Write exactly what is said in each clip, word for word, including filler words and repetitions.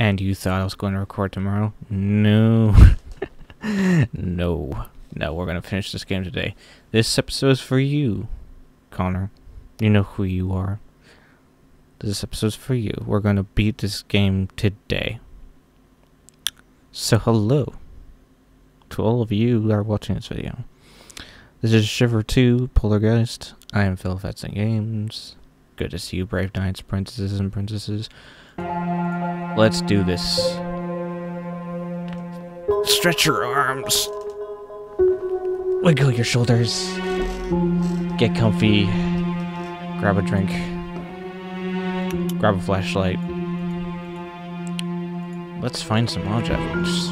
And you thought I was going to record tomorrow? No. no. No, we're going to finish this game today. This episode is for you, Connor. You know who you are. This episode's for you. We're going to beat this game today. So hello to all of you that are watching this video. This is Shiver two, Poltergeist. I am Philofhatsandgames. Good to see you, brave knights, princesses, and princesses. Let's do this. Stretch your arms. Wiggle your shoulders. Get comfy. Grab a drink. Grab a flashlight. Let's find some objects.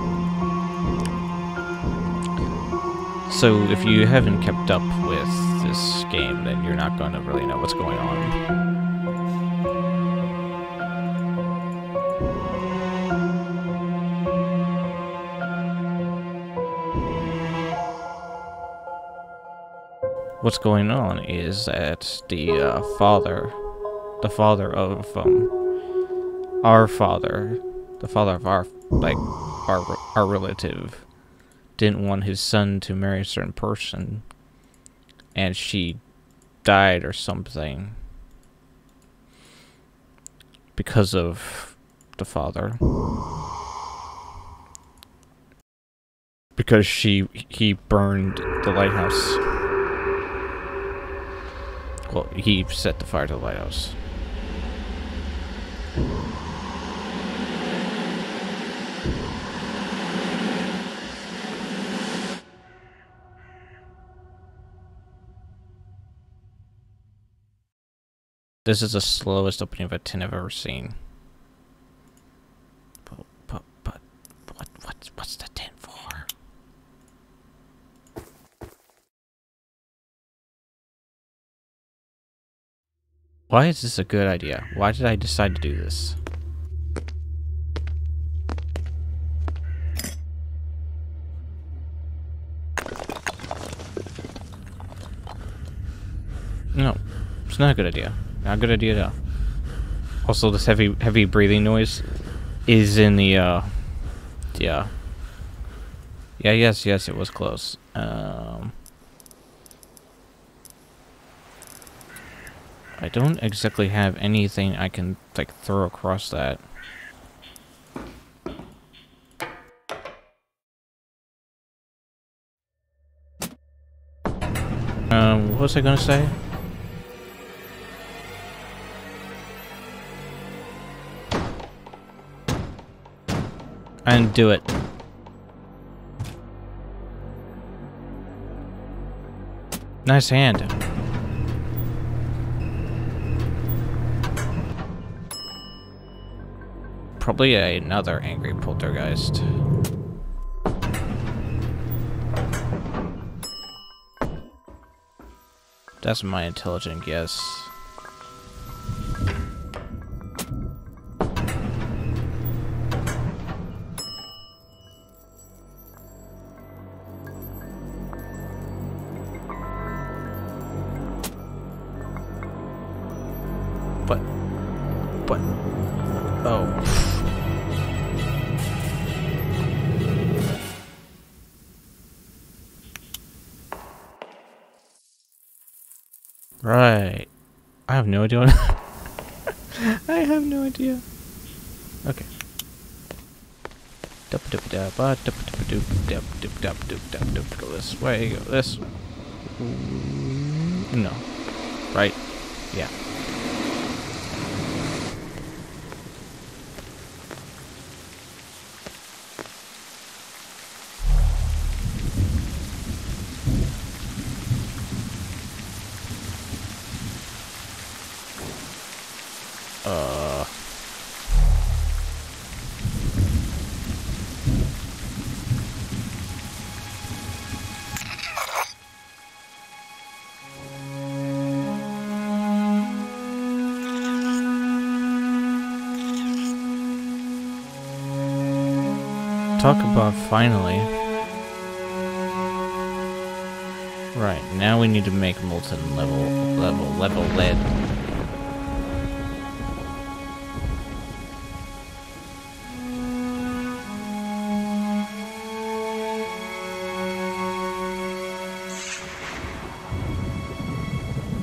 So, if you haven't kept up with this game, then you're not going to really know what's going on. What's going on is that the uh, father, the father of um, our father, the father of our like our our relative, didn't want his son to marry a certain person, and she died or something because of the father, because she he burned the lighthouse. Well, he set the fire to the lighthouse. This is the slowest opening of a tin I've ever seen. But, but, but, what, what, what's the tin for? Why is this a good idea? Why did I decide to do this? No, it's not a good idea. Not a good idea at all. Also, this heavy, heavy breathing noise is in the, uh, yeah. Yeah, yes, yes, it was close. Um... I don't exactly have anything I can, like, throw across that. Um, what was I gonna say? I didn't do it. Nice hand. Probably another angry poltergeist. That's my intelligent guess. But, but, oh. Right. I have no idea what I have no idea. Okay. Go this way, go this. No. Right? Yeah. Uh. Talk about finally. Right, now we need to make molten level, level, level lead.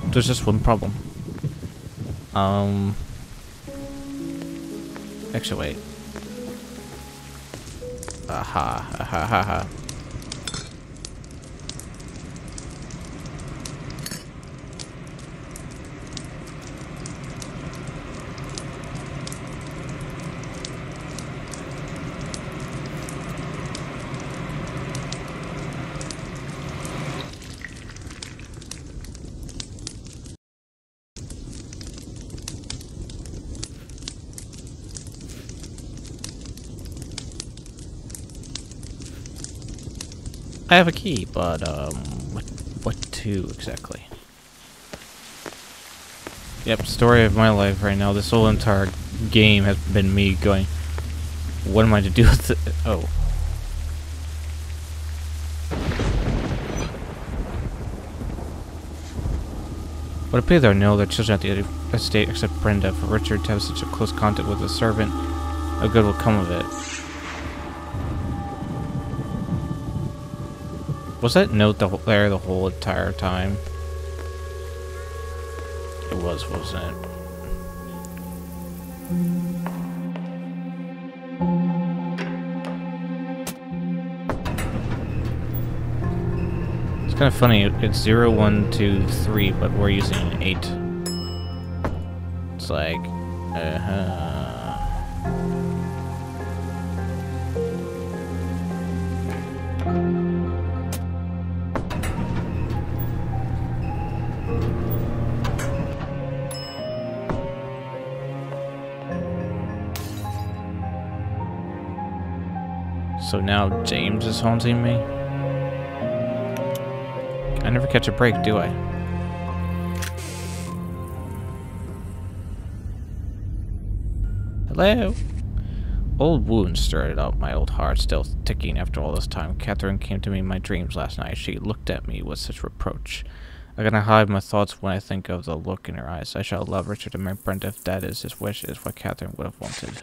there's just one problem. Um. Actually, wait. Aha, aha, aha, aha. I have a key, but um, what, what to exactly? Yep, story of my life right now. This whole entire game has been me going, what am I to do with it? Oh. Would it appear there are no other children at the estate except Brenda. For Richard to have such a close contact with a servant, no good will come of it. Was that note the, there the whole entire time? It was, wasn't it? It's kind of funny. It's zero, one, two, three, but we're using an eight. It's like, uh huh. So now James is haunting me? I never catch a break, do I? Hello? Old wounds stirred up my old heart, still ticking after all this time. Catherine came to me in my dreams last night. She looked at me with such reproach. I cannot hide my thoughts when I think of the look in her eyes. I shall love Richard and marry Brenda if that is his wish, is what Catherine would have wanted.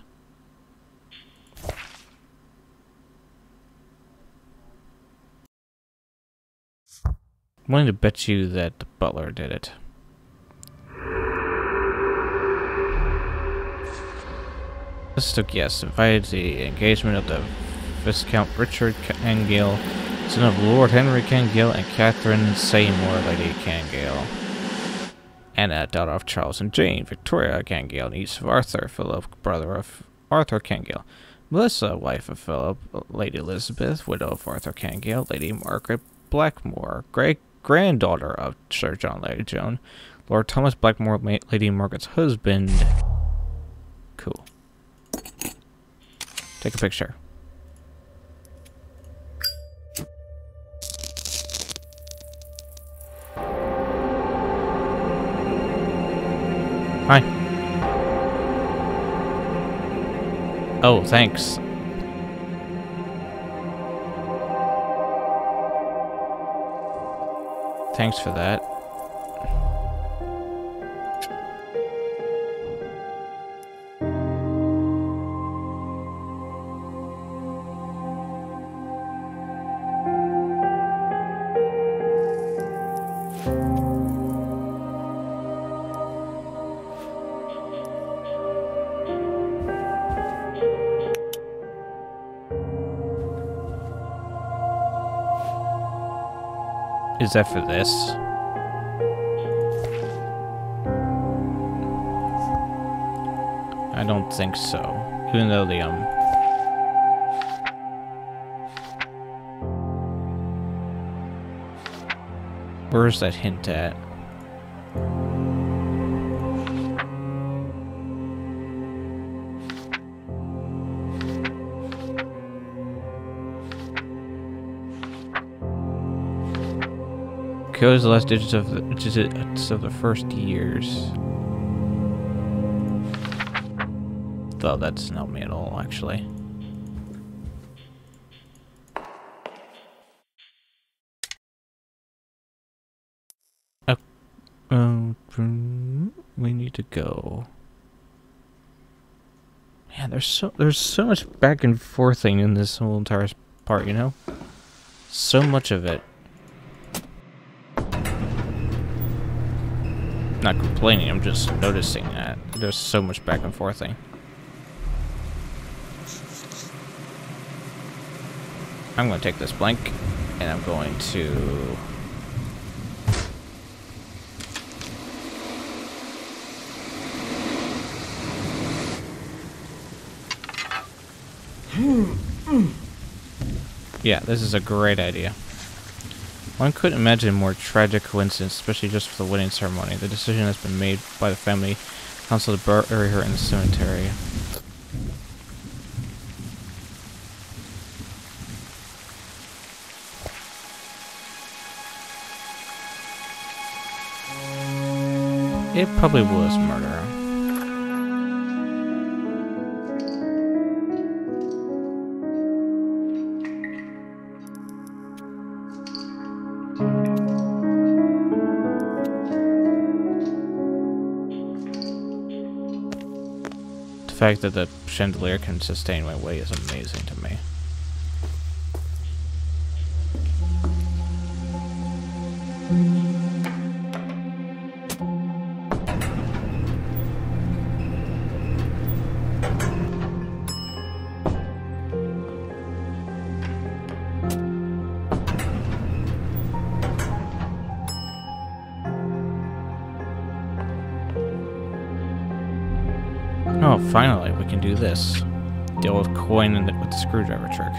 I'm willing to bet you that the butler did it. This took yes, invited the engagement of the Viscount Richard Cangale, son of Lord Henry Cangale and Catherine Seymour, Lady Cangale. Anna, daughter of Charles and Jane, Victoria Cangale, niece of Arthur, Philip, brother of Arthur Cangale, Melissa, wife of Philip, Lady Elizabeth, widow of Arthur Cangale, Lady Margaret Blackmore, great granddaughter of Sir John Lady Joan, Lord Thomas Blackmore, Lady Margaret's husband. Cool. Take a picture. Hi. Oh, thanks. Thanks for that. Is that for this? I don't think so. Even though the, um... where's that hint at? Code is the last digits of the digits of the first years. Though that doesn't help me at all, actually. Oh, um, we need to go. Man, there's so there's so much back and forthing in this whole entire part, you know? So much of it. not complaining, I'm just noticing that there's so much back and forthing. I'm going to take this blank, and I'm going to... Yeah, this is a great idea. One couldn't imagine a more tragic coincidence, especially just for the wedding ceremony. The decision has been made by the family council to bury her in the cemetery. It probably was murder. The fact that the chandelier can sustain my weight is amazing to me. Oh, finally, we can do this. Deal with coin and the, with the screwdriver trick.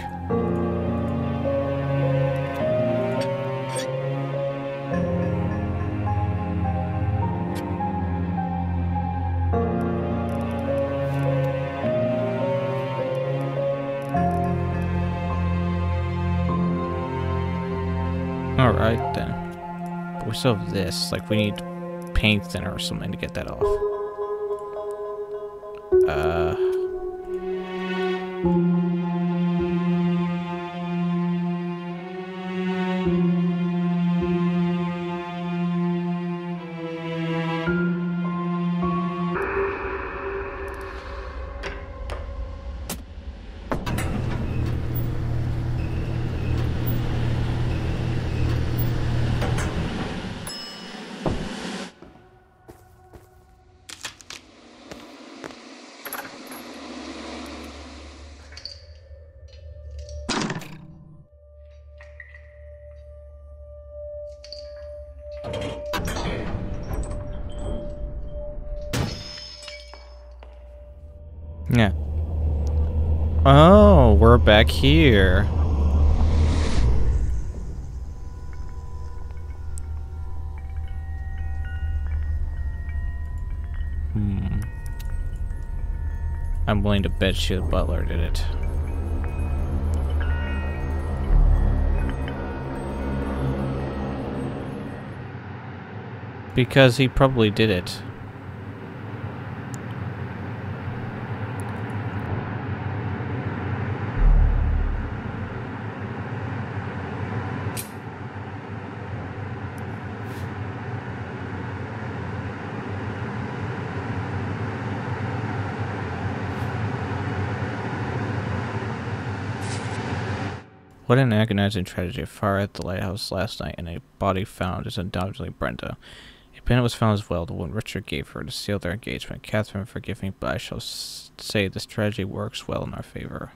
Alright then. But we still have this. Like, we need paint thinner or something to get that off. Uh... Yeah. Oh, we're back here. Hmm. I'm willing to bet you the butler did it. Because he probably did it. What an agonizing tragedy. A fire at the lighthouse last night and a body found is undoubtedly Brenda. A pen was found as well, the one Richard gave her to seal their engagement. Catherine, forgive me, but I shall s say this tragedy works well in our favor.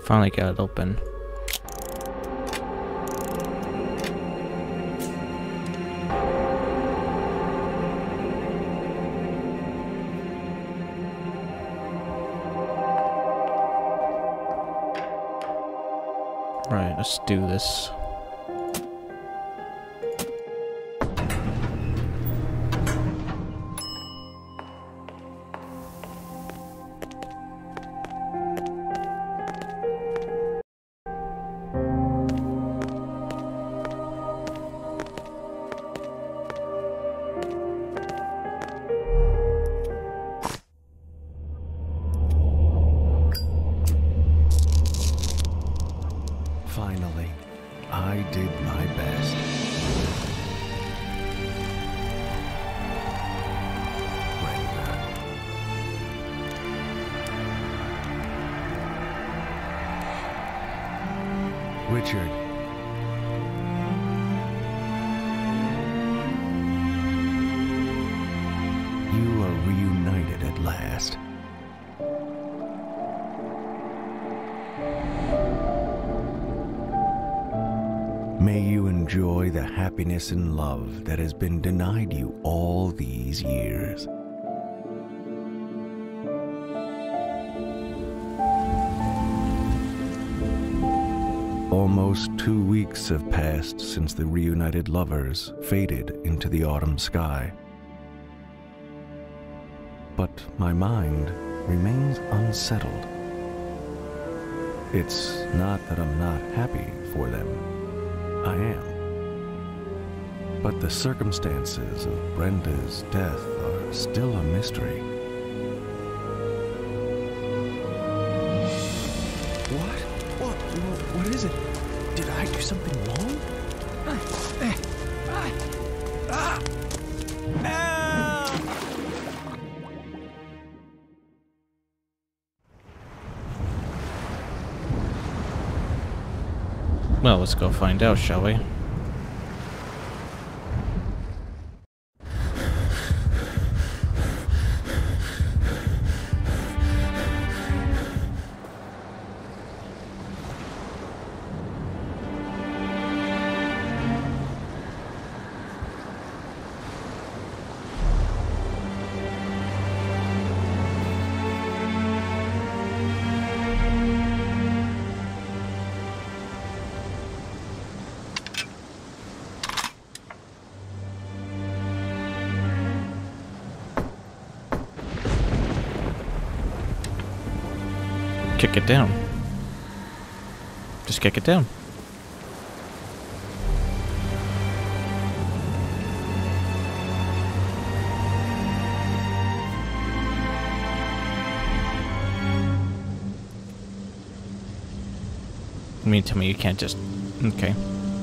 Finally got it open. Right, let's do this. Finally, I did my best. Brenda. Richard. You are reunited at last. May you enjoy the happiness and love that has been denied you all these years. Almost two weeks have passed since the reunited lovers faded into the autumn sky. But my mind remains unsettled. It's not that I'm not happy for them. I am. But the circumstances of Brenda's death are still a mystery. What? What? What is it? Did I do something wrong? Ah! Ah! Ah! Ah! Well, let's go find out, shall we? Kick it down. Just kick it down. You mean tell me you can't just... Okay.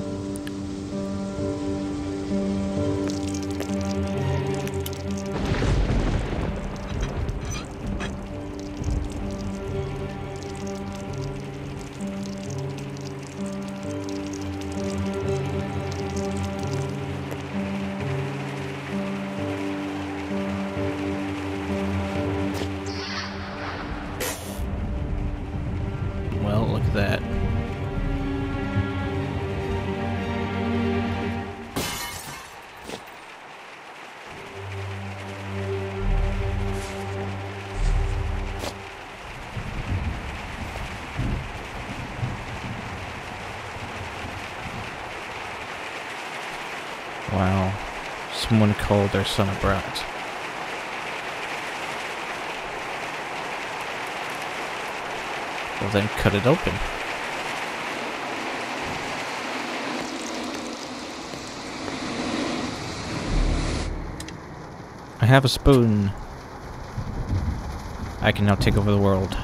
Well, look at that. Wow. Someone called their son a brat. Well, then cut it open. I have a spoon. I can now take over the world.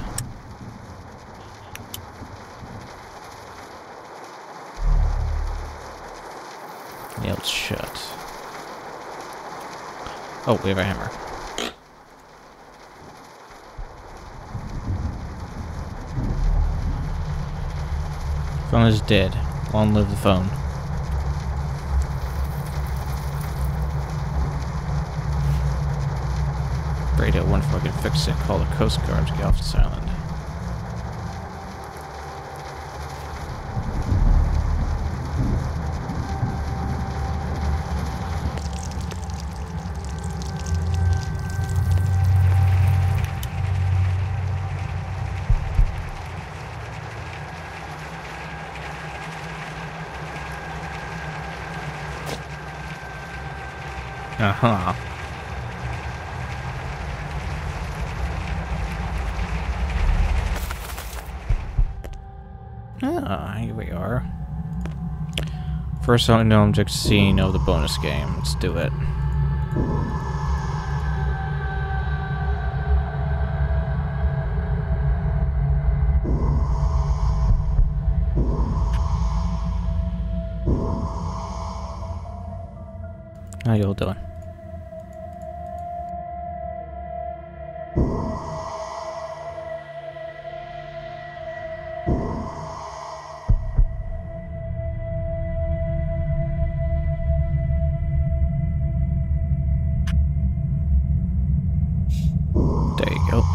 Nailed shut. Oh, we have a hammer. Phone is dead. Long live the phone. Radio one fucking fix it. Call the Coast Guard to get off this island. Uh-huh. Ah, here we are. First unknown object scene of the bonus game. Let's do it. How y'all doing? There you go.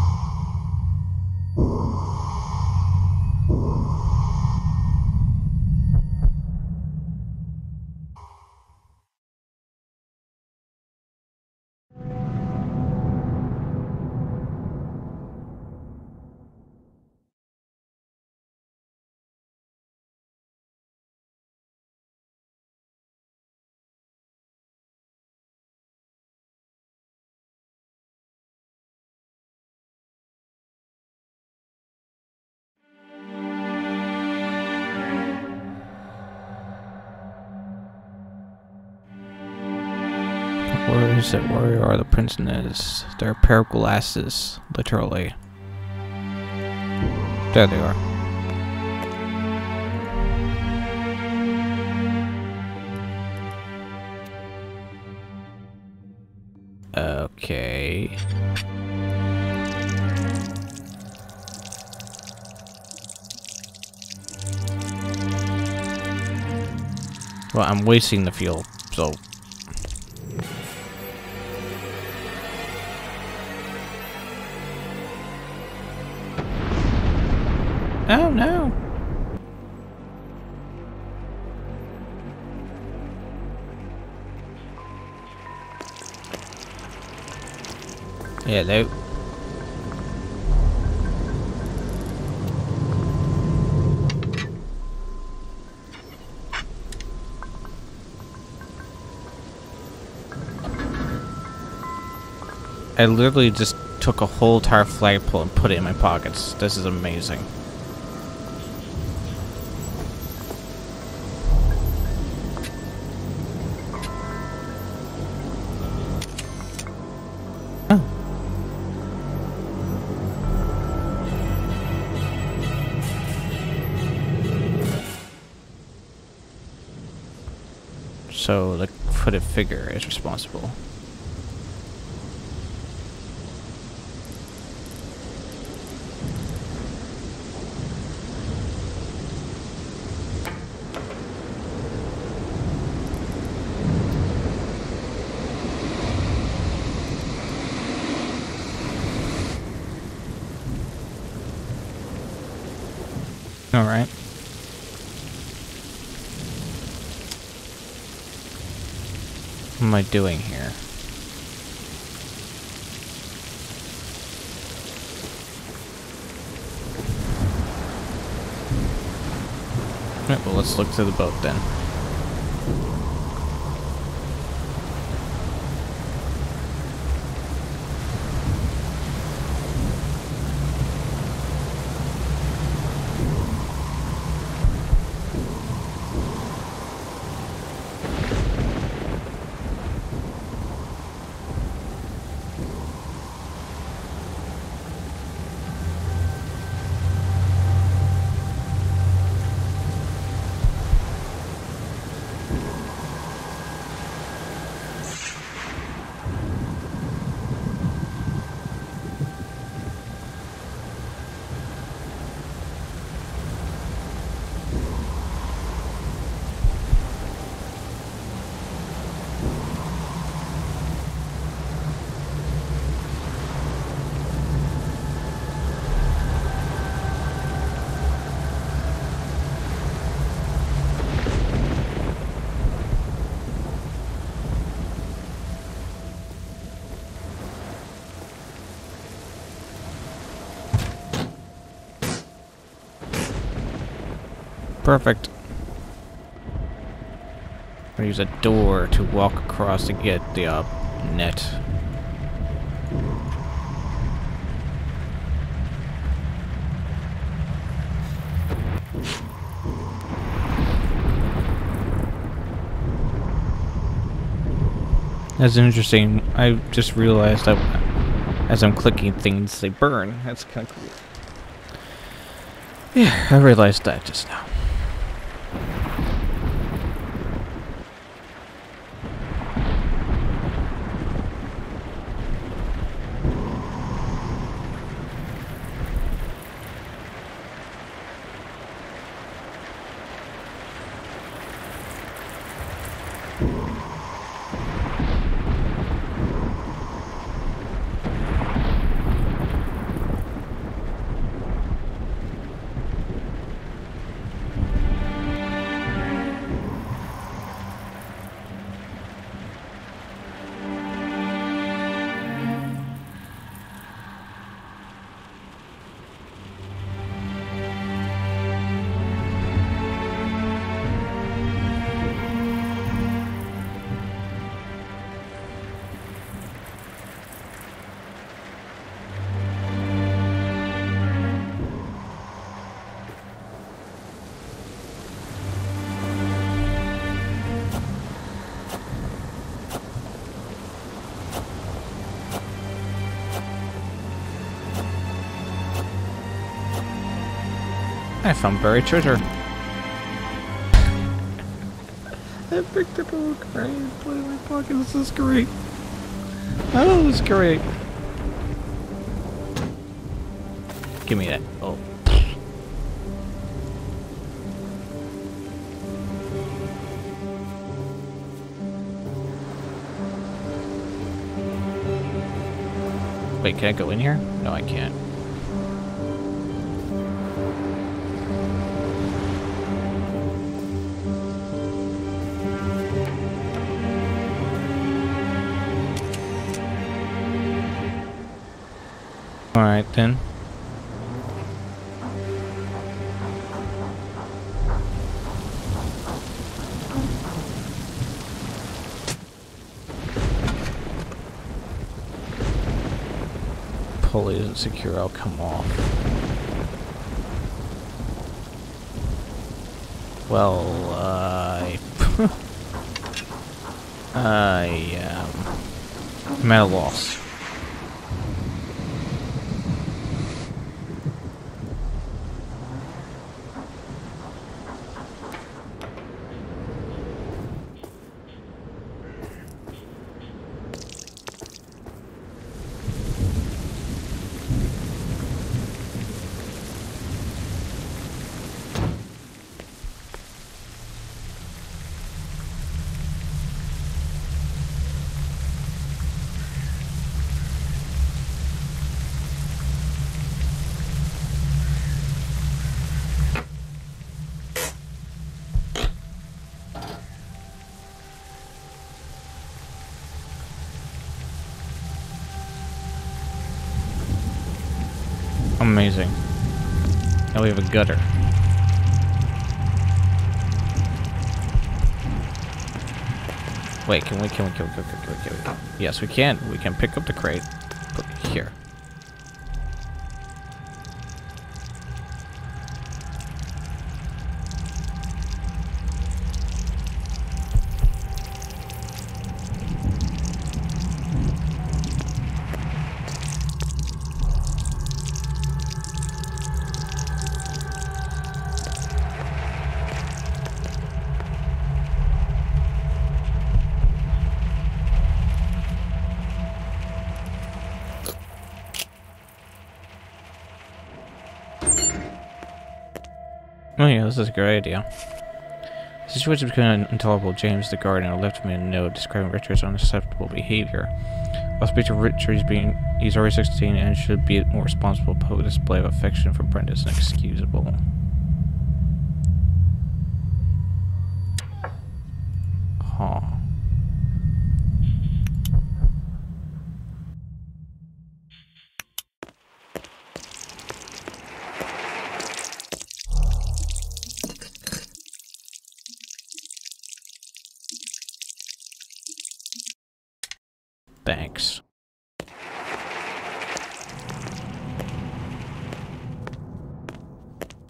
Where is it? Where are the prisoners? They're a pair of glasses, literally. There they are. Okay. Well, I'm wasting the fuel, so... Oh no! Hello. I literally just took a whole entire flagpole and put it in my pockets. This is amazing. Oh. So the footed figure is responsible. All right. What am I doing here? Alright, well, let's look to the boat then. Perfect. I'm gonna use a door to walk across to get the uh, net. That's interesting. I just realized that as I'm clicking things, they burn. That's kind of cool. Yeah, I realized that just now. I found buried treasure. I picked up a little crate and put it in my pocket. This is great. Oh, this is great. Give me that. Oh. Wait, can I go in here? No, I can't. Alright then. Pulley isn't secure, I'll come off. Well, uh, I... I, um... I'm at a loss. Amazing. Now we have a gutter. Wait, can we, can we, can we, can we, can we, can we, can we? Yes, we can. We can pick up the crate, put it here. Oh yeah, this is a great idea. The situation became intolerable. James, the guardian, left me a note describing Richard's unacceptable behavior. I'll speak to Richard. He's, being, he's already sixteen and should be more responsible. Public display of affection for Brenda is inexcusable. Huh.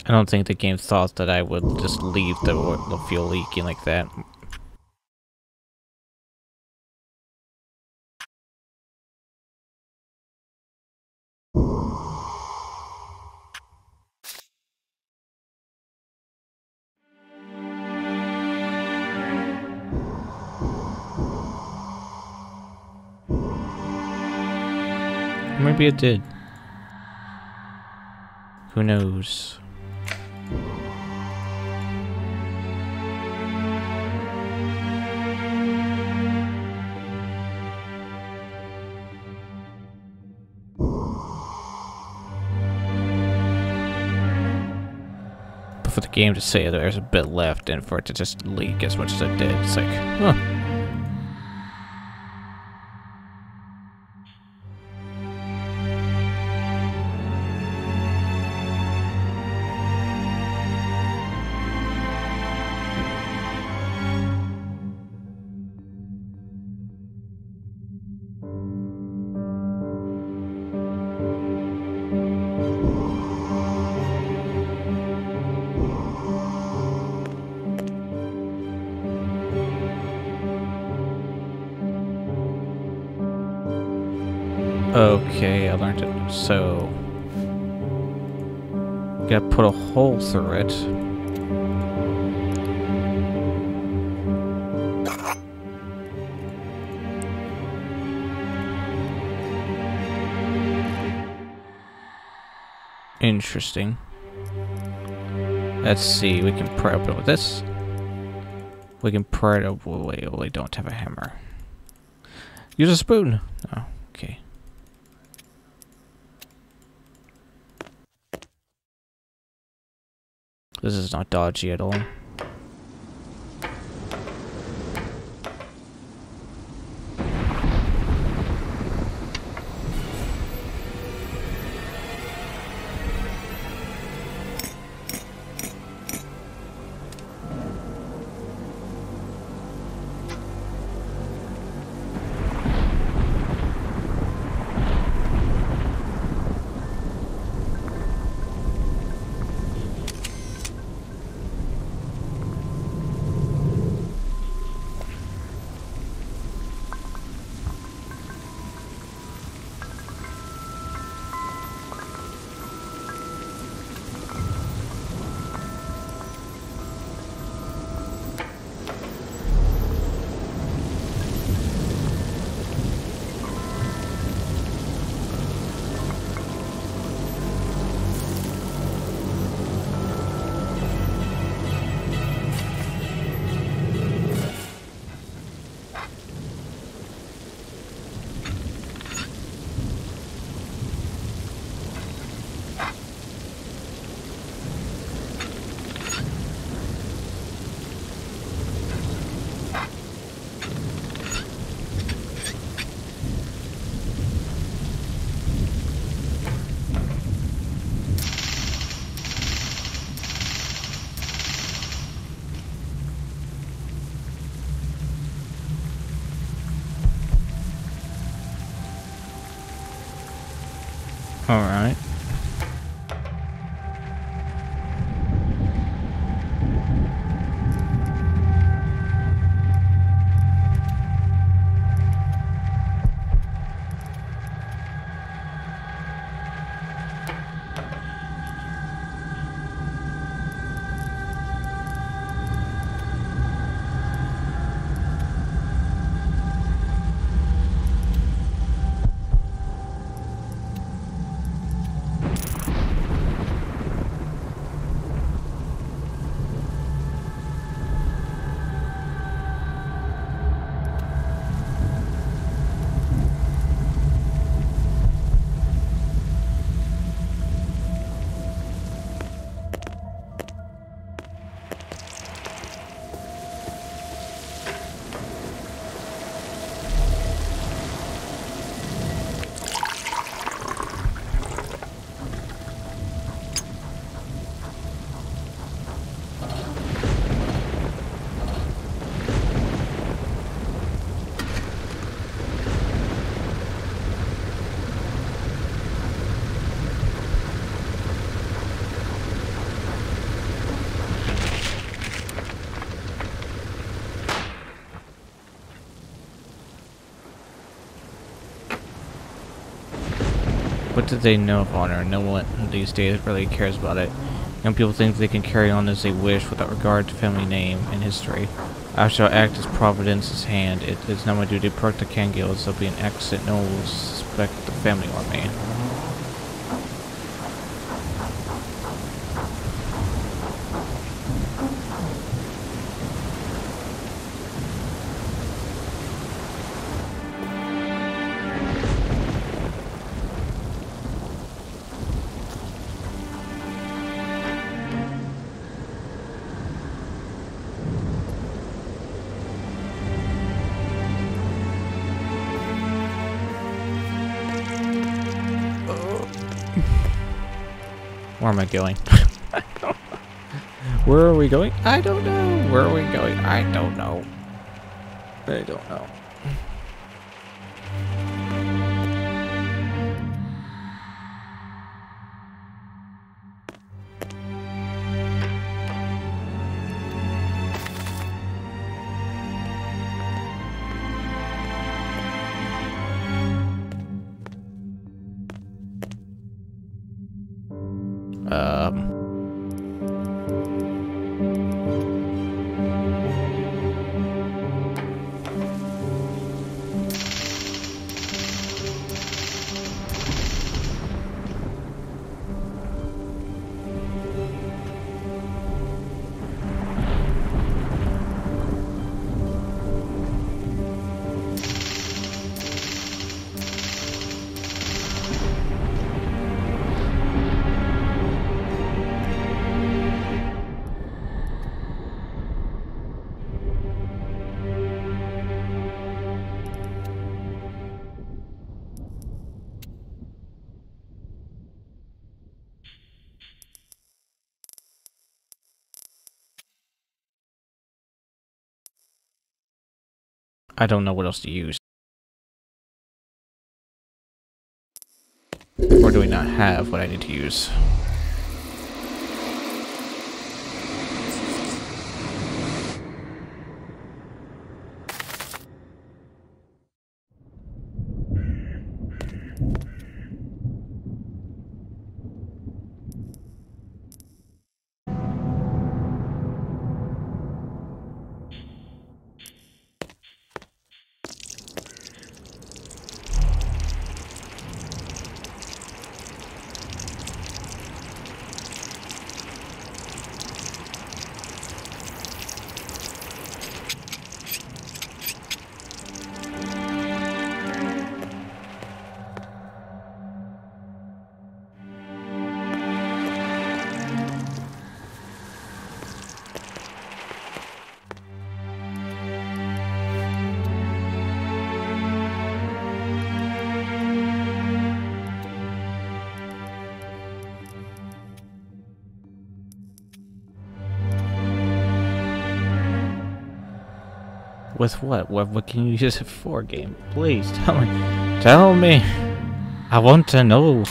I don't think the game thought that I would just leave the, the fuel leaking like that. Maybe it did. Who knows? But for the game to say there's a bit left and for it to just leak as much as it did, it's like, huh. Okay, I learned it. So, gotta put a hole through it. Interesting. Let's see, we can pry open with this. We can pry it open. Wait, we don't have a hammer. Use a spoon. Oh, okay. This is not dodgy at all. All right. What do they know of honor? No one these days really cares about it. Young people think they can carry on as they wish without regard to family name and history. I shall act as Providence's hand. It is not my duty to protect the Kangils. There'll be an accident. No one will suspect the family or me. Where am I going? I don't know. Where are we going? I don't know. Where are we going? I don't know. I don't know. Um. I don't know what else to use. Or do we not have what I need to use? With what? What, what can you use it for, game? Please, tell me. Tell me. I want to know.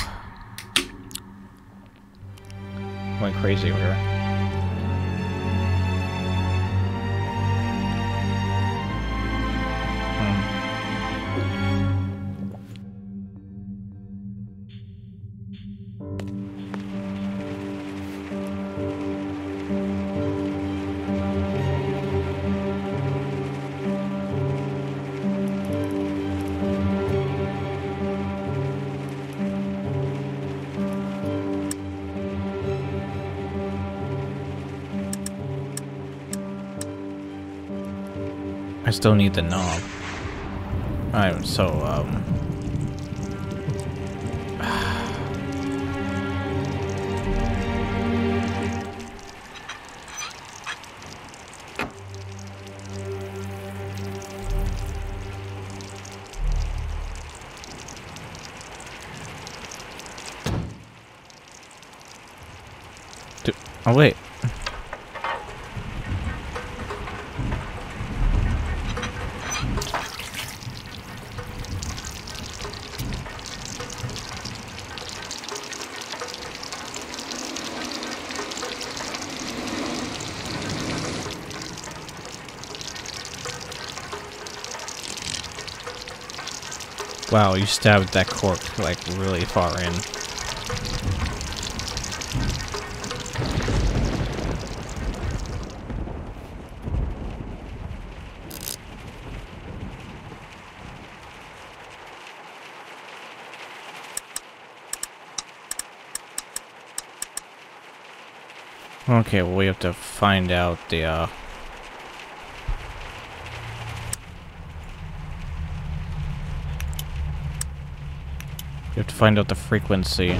Going crazy over here. I still need the knob. Alright, so, um... Do oh, wait. Wow, you stabbed that cork like really far in. Okay, well we have to find out the uh We have to find out the frequency.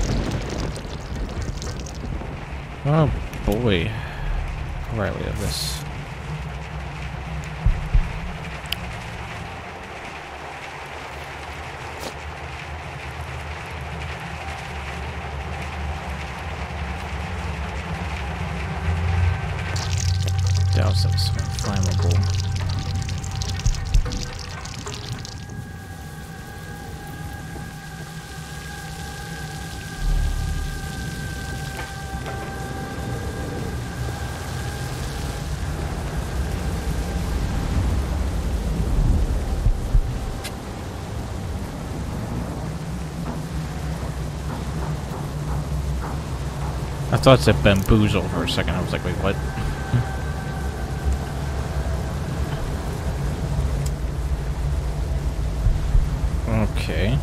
Oh boy. Alright, we have this. Douse this flammable. I thought it said bamboozle for a second. I was like, wait, what? Okay.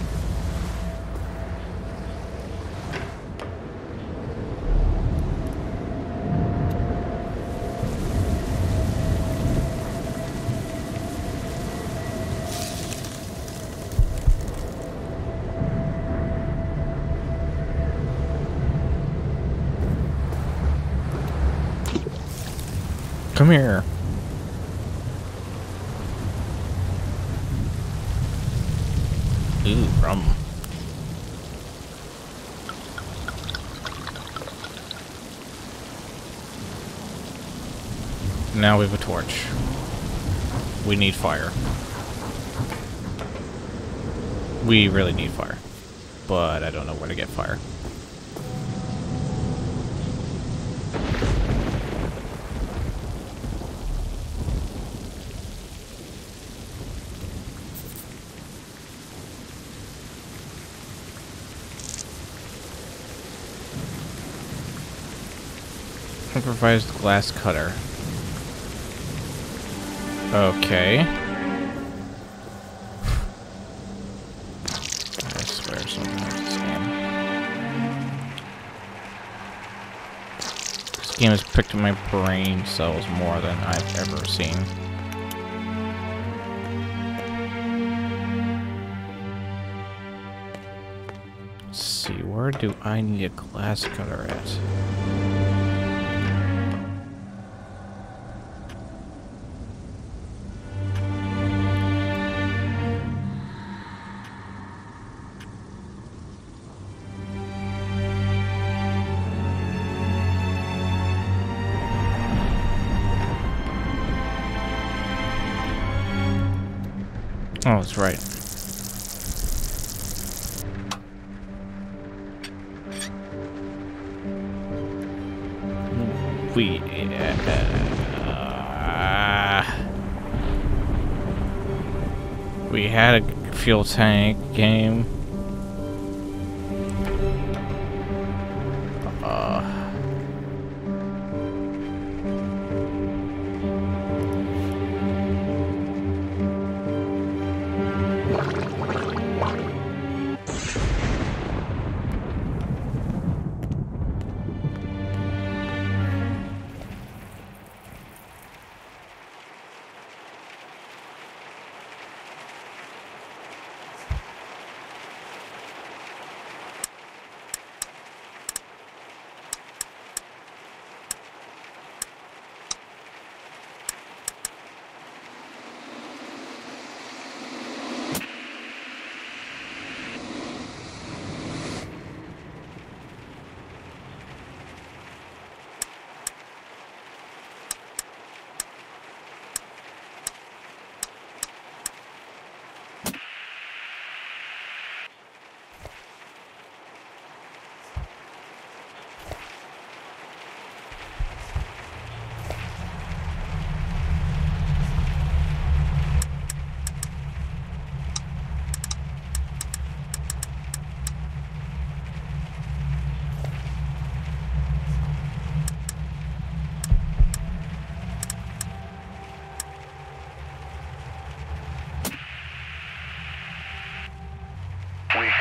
Come here. Ooh, rum. Now we have a torch. We need fire. We really need fire. But I don't know where to get fire. Improvised glass cutter. Okay. I swear something like this game. This game has picked my brain cells more than I've ever seen. Let's see, where do I need a glass cutter at? Oh, that's right. We uh, we had a fuel tank game. Uh,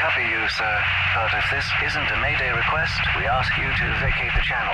copy you, sir. But if this isn't a Mayday request, we ask you to vacate the channel.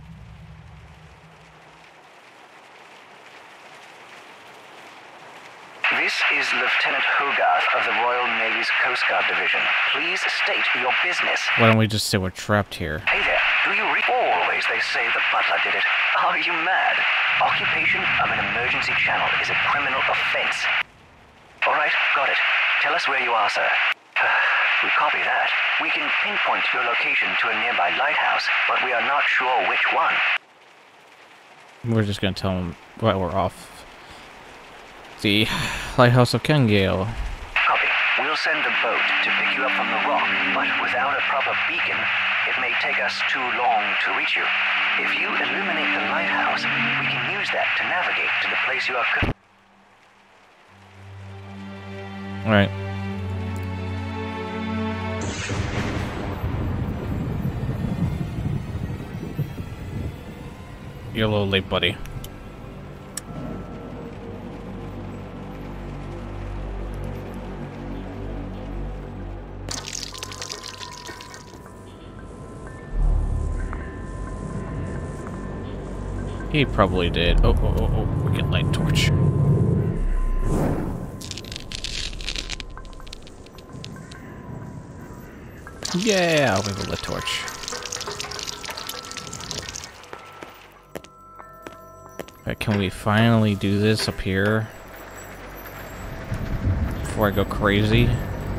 This is Lieutenant Hogarth of the Royal Navy's Coast Guard Division. Please state your business. Why don't we just say we're trapped here? Hey there, do you re- Always they say the butler did it. Are you mad? Occupation of an emergency channel is a criminal offense. Alright, got it. Tell us where you are, sir. We copy that. We can pinpoint your location to a nearby lighthouse, but we are not sure which one. We're just gonna tell them right, we're off the lighthouse of Kengale. Copy. We'll send a boat to pick you up from the rock, but without a proper beacon, it may take us too long to reach you. If you illuminate the lighthouse, we can use that to navigate to the place you are. All right. You're a little late, buddy. He probably did. Oh, oh, oh, oh, we get light torch. Yeah, we have a lit torch. Right, can we finally do this up here before I go crazy?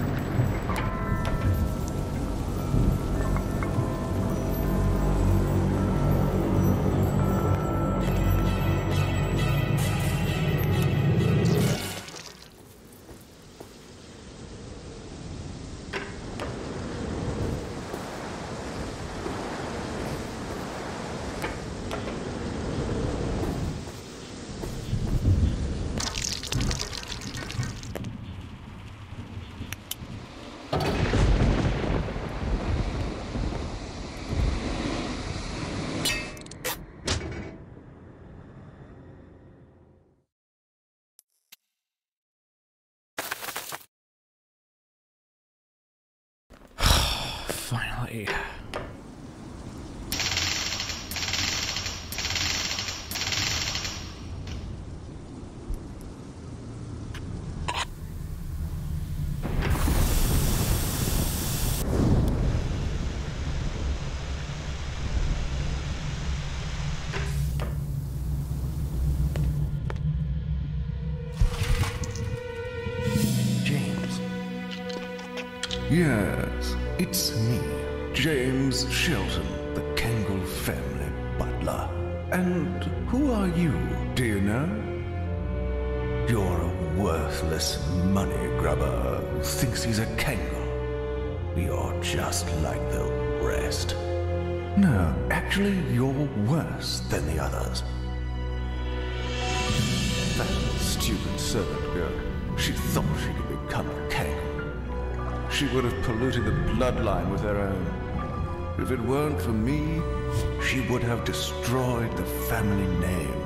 Finally. James. Yes, it's me, James Shelton, the Kangol family butler. And who are you, do you know? You're a worthless money grubber who thinks he's a Kangol. You're just like the rest. No, actually, you're worse than the others. That stupid servant girl, she thought she could become a Kangol. She would have polluted the bloodline with her own. If it weren't for me, she would have destroyed the family name.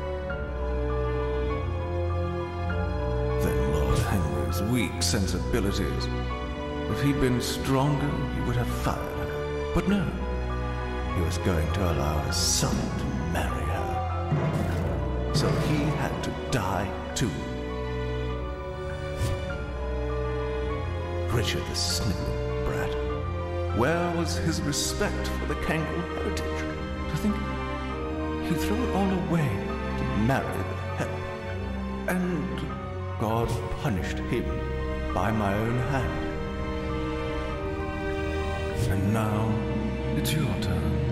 Then Lord Henry's weak sensibilities. If he'd been stronger, he would have fired her. But no, he was going to allow his son to marry her. So he had to die too. Richard the sniveling brat. Where was his respect for the Kangol heritage? To think he threw it all away to marry the help. And God punished him by my own hand. And now it's your turn.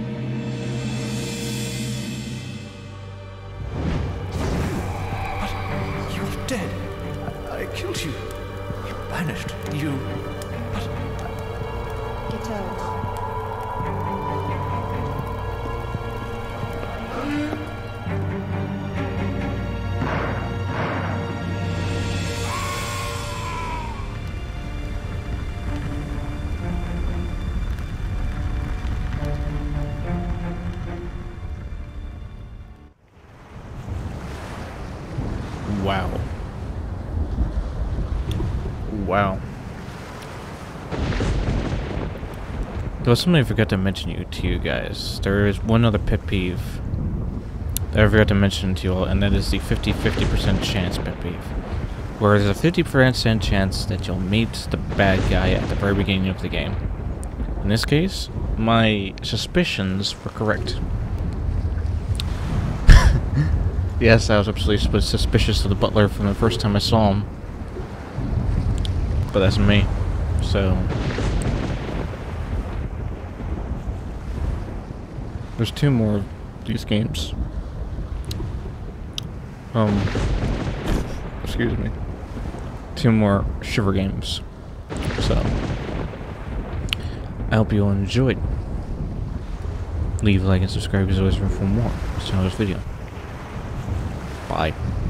But you're dead. I killed you. Banished you. But Get out. Wow. Wow. There was something I forgot to mention you to you guys. There is one other pet peeve that I forgot to mention to you all, and that is the fifty fifty percent chance pet peeve. Where there's a fifty percent chance that you'll meet the bad guy at the very beginning of the game. In this case, my suspicions were correct. Yes, I was absolutely suspicious of the butler from the first time I saw him. But that's me. So... there's two more of these games. Um... Excuse me. Two more Shiver games. So... I hope you all enjoyed. Leave a like and subscribe as always for more. See you on this video. Bye.